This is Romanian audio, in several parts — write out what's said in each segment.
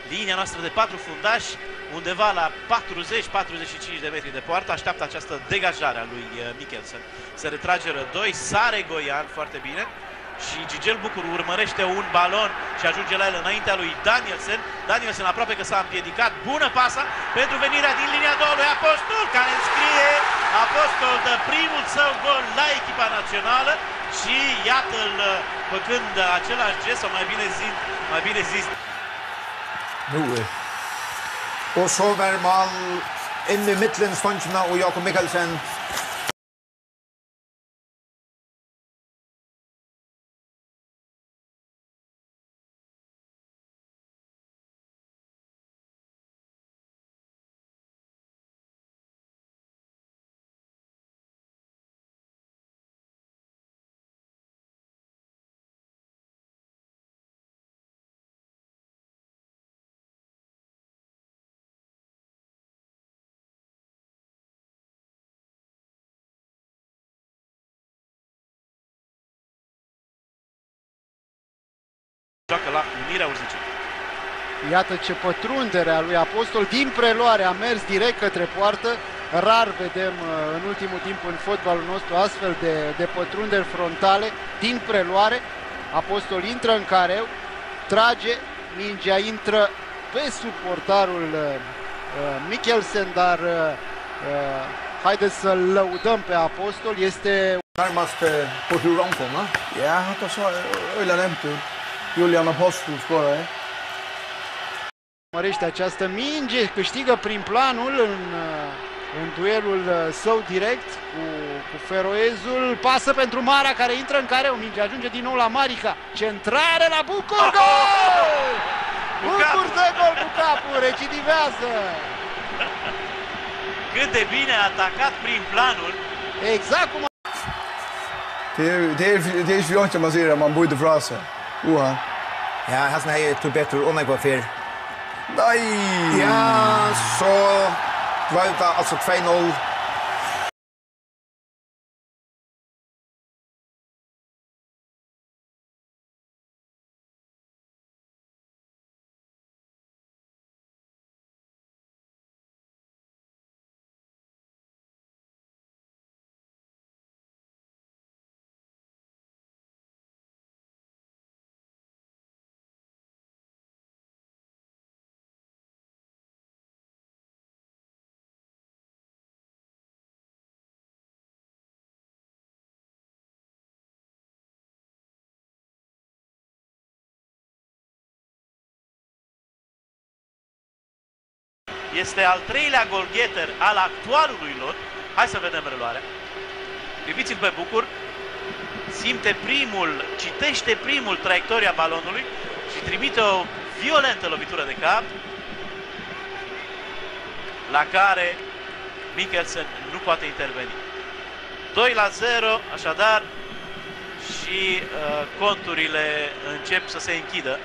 linia noastră de 4 fundași, undeva la 40-45 de metri de poartă, așteaptă această degajare a lui Mikkelsen. Se retrage Rădoi, sare Goian foarte bine și Gigel Bucur urmărește un balon și ajunge la el înaintea lui Danielsen. Danielsen aproape că s-a împiedicat, bună pasa pentru venirea din linia 2 lui Apostol, care înscrie. Apostol dă primul său gol la echipa națională și iată-l făcând același gest, sau mai bine zis. Nu. Og så var mål inn i midtelen ståndene og Jakob Mikkelsen. Joacă la Unirea Urziceni. Iată ce pătrundere a lui Apostol din preluare, a mers direct către poartă. Rar vedem în ultimul timp în fotbalul nostru astfel de pătrunderi frontale din preluare. Apostol intră în careu, trage, mingea intră pe sub portarul Mikkelsen, dar haideți să-l lăudăm pe Apostol. Este Nærmest på Hurankom, da? Ja, det så øyla nemt ut. Julian Apostol skårer. Mărește această minge, câștigă prin planul în duelul său direct cu Feroezul. Pasă pentru Mara, care intră în careu, minge ajunge din nou la Marica. Centrare la Bucur, gol! Bucur dă gol cu capul, recidivează. Cât de bine a atacat prin planul. Exact cum Det er ikke fjort, man sier at man burde fra seg. Ja, Hassan har to bedre undergå for. Nei! Ja, så var det altså 2-0. Este al treilea golgheter al actualului lot. Hai să vedem reluarea. Priviți-l pe Bucur. Simte primul, citește primul traiectoria balonului și trimite o violentă lovitură de cap, la care Mikkelsen nu poate interveni. 2-0, așadar, și conturile încep să se închidă.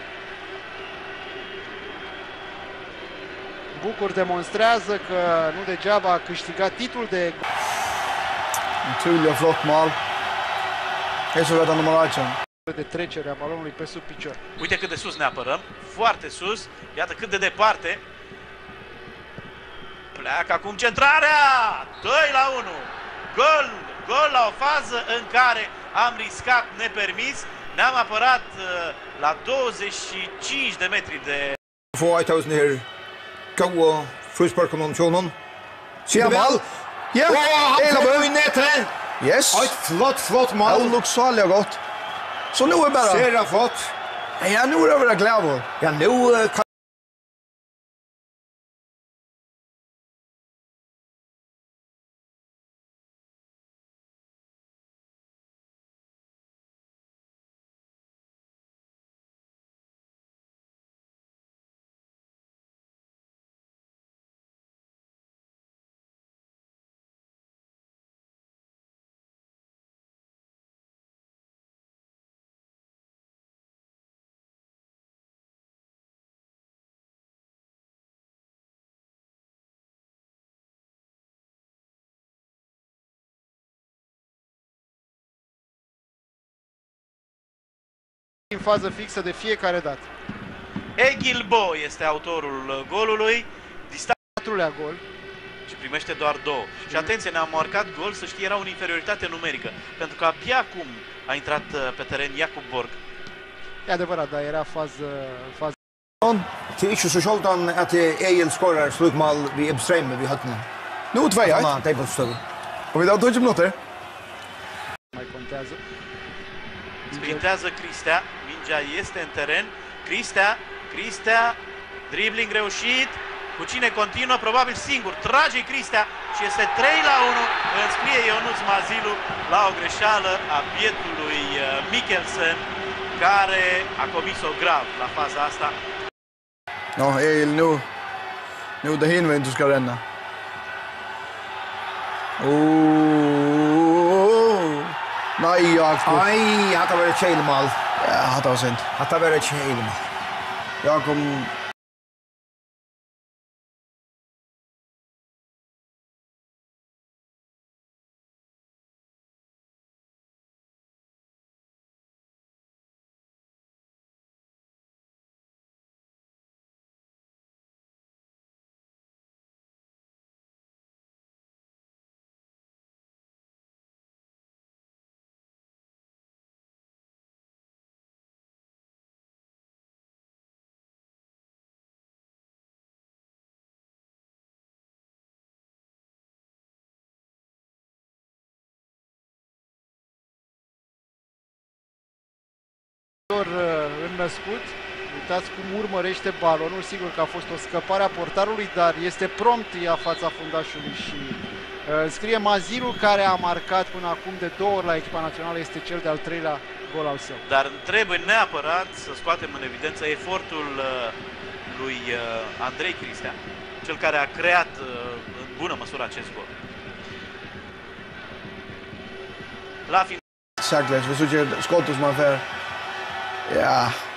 Bucur demonstrează că nu degeaba a câștigat titlul de Utrolig flott mål. Helt så vedder nummer 8. de trecere a balonului pe sub picior. Uite cât de sus ne apărăm, foarte sus, iată cât de departe. Pleacă acum centrarea, 2-1, gol la o fază în care am riscat nepermis, ne-am apărat la 25 de metri de... Få 1000 her gode frisparkkonvensjonen. Sier mål. Ja, Han tar inn etter. yes. Et flott Det mål. lukk salig godt. Så nå er bare... Ser flott. Ja, nå er det glad på. Ja, nå kan în fază fixă de fiecare dată. Egilbo este autorul golului. Patrulea gol. Și primește doar 2. Și atenție, ne-a marcat gol, să știi, era o inferioritate numerică. Pentru că abia acum a intrat pe teren Jakub Borg. E adevărat, dar era fază. Det är inte så självt att Egil skorar slutmål vid Ebström vid hötten. Nu 2-1. Ja, det är på stöd. Och vi dau 20 minuter. Mai contează. Sprintează Cristea, mingea este în teren. Cristea, dribbling reușit. Cu cine continuă? Probabil singur. Trage Cristea și este 3-1. Înscrie Ionuț Mazilu la o greșeală a bietului Mikkelsen, care a comis-o grav la faza asta. Ja, Egil, nu det hinvänd du ska renna. Nej, Jakob. Ai, hata varit tjejlmål. Ja, hata var sent. Hata varit tjejlmål. Jakob. Înnăscut. Uitați cum urmărește balonul. Sigur că a fost o scăpare a portarului, dar este prompt în fața fundașului și înscrie Mazilu, care a marcat până acum de 2 ori la echipa națională. Este cel de-al 3-lea gol al său. Dar trebuie neapărat să scoatem în evidență efortul lui Andrei Cristea, cel care a creat în bună măsură acest gol. La final. Sagt, hvis du ikke skottet som er færdig. Ja,